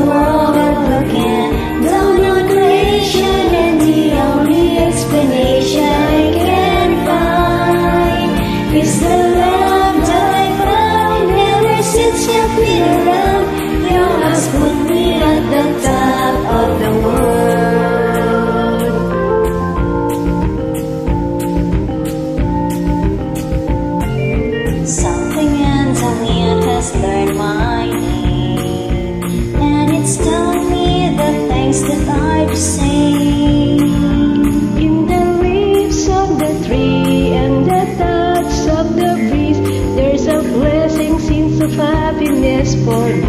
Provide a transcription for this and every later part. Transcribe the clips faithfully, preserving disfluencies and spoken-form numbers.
world looking down on creation, and the only explanation I can find is the love that I found ever since you've been around. Your arms put me at the top of the world. Something in the wind has learned my name, and it's telling me the things that I to say. In the leaves of the tree and the touch of the breeze, there's a blessing, sense of happiness for me.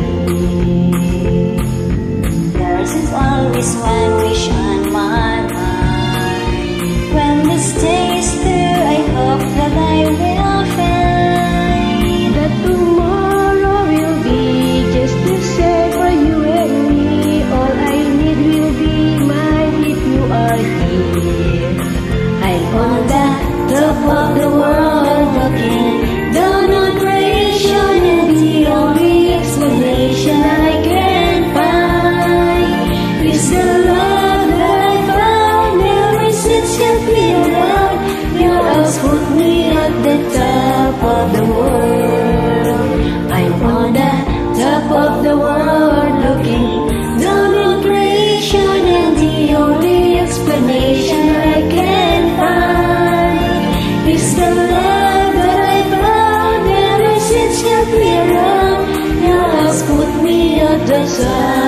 There's always one wish on my mind. When this day is through, I hope that I will find that tomorrow will be just the same for you and me. All I need will be mine if you are here. I'm on the top of the world looking down on creation, and the only explanation I can find is the love that I found ever since you've been around. Your arms put me at the top of the world. I'm on the top of the world looking down on creation, and the only explanation I can find is the love that I found ever since you've been around. Your arms put me at the top